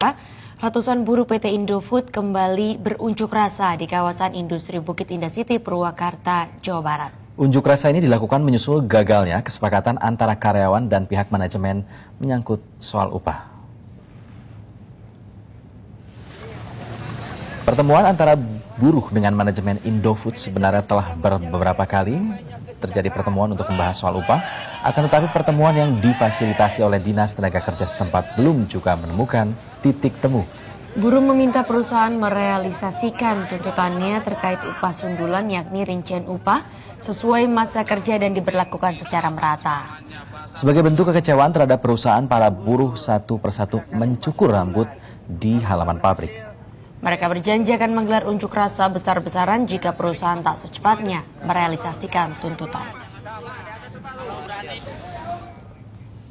Ratusan buruh PT Indofood kembali berunjuk rasa di kawasan industri Bukit Indah City, Purwakarta, Jawa Barat. Unjuk rasa ini dilakukan menyusul gagalnya kesepakatan antara karyawan dan pihak manajemen menyangkut soal upah. Pertemuan antara buruh dengan manajemen Indofood sebenarnya telah beberapa kali terjadi pertemuan untuk membahas soal upah. Akan tetapi pertemuan yang difasilitasi oleh Dinas Tenaga Kerja setempat belum juga menemukan titik temu. Buruh meminta perusahaan merealisasikan tuntutannya terkait upah sundulan, yakni rincian upah sesuai masa kerja dan diberlakukan secara merata. Sebagai bentuk kekecewaan terhadap perusahaan, para buruh satu persatu mencukur rambut di halaman pabrik. Mereka berjanji akan menggelar unjuk rasa besar-besaran jika perusahaan tak secepatnya merealisasikan tuntutan.